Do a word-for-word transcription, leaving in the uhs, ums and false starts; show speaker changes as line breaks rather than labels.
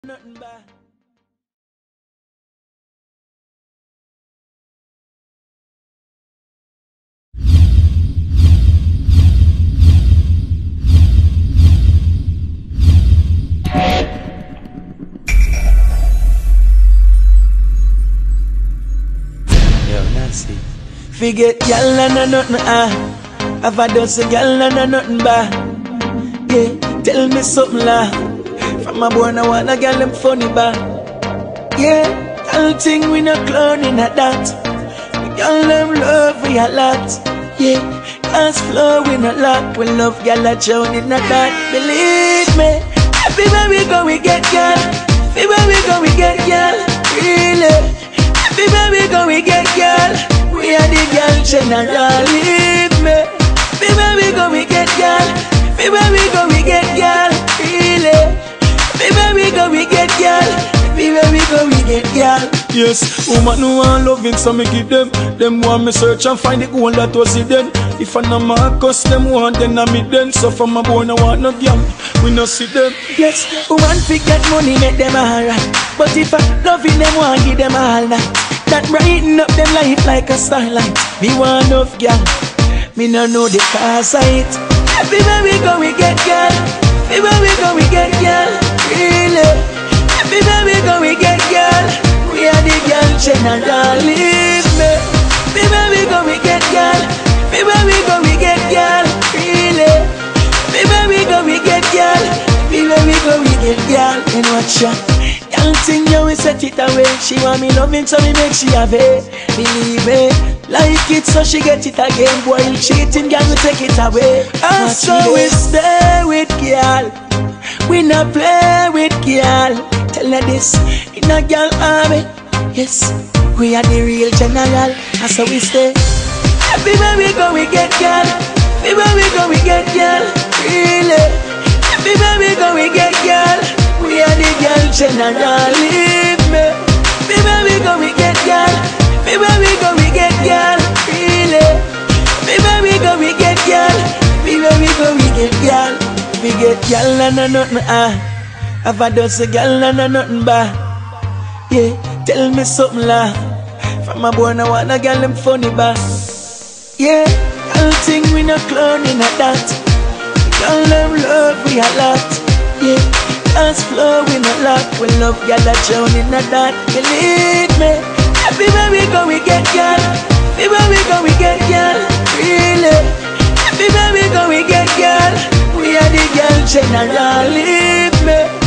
Nothing bad. Yo, Nancy. Forget y'all and no nothing ah. Have I done so y'all and no nothing bad. Yeah, tell me something lah. From my boy I wanna girl them funny ba. Yeah, y'all think we no clowning at that. Y'all them love we a lot. Yeah, dance floor we no lock. We love y'all a drowning at that. Believe me, everywhere we go we get y'all. Everywhere we go we get y'all. Really, everywhere we go we get y'all. We are the girl general. Believe me, everywhere we go we get y'all. Everywhere we go we get y'all. Really, everywhere we go we get y'all. Everywhere we go we get y'all.
Yes, woman who want loving, so me give them. Them want me search and find the gold that was in them. If I no Marcus, them want then I meet them. So from my boy no want no gang, we no see them.
Yes, woman pick that money make them alright. But if I loving them want give them all night. That brighten up them life like a starlight. Me want enough girl, me no know the cause of it. Everywhere we go we get girl. Everywhere we go we get girl. Really, everywhere we go we get girl. We are the girl general. Leave me. Everywhere we go we get girl. Everywhere we go we get girl. Really, everywhere we go we get girl. Everywhere we go we get girl. And watch ya. Young thing you we set it away. She want me loving so me make she have it. Believe me, like it so she get it again. Boy cheating girl we take it away. And so we stay with girl. We not play with girl. Tell her this, in a girl army. Yes, we are the real general. And so we stay. Everywhere we go we get girl. Everywhere we go we get girl. Really, everywhere we go we get girl. We are the girl general. Leave me. Everywhere we go we get girl. Everywhere we go we get girl. Really, everywhere we go we get girl. Everywhere we go we get girl. We get girl and no nothing ah. Have I done so girl and no nothing bad. Yeah, tell me something lah. From my boy no wanna girl them funny ba. Yeah, y'all think we no clowning at that. Y'all them love we a lot. Yeah, dance floor we no lock. We love y'all a drowning at that. Believe me, everywhere we go we get y'all. Everywhere we go we get y'all. Really, everywhere we go we get y'all. We are the girl general. Leave me.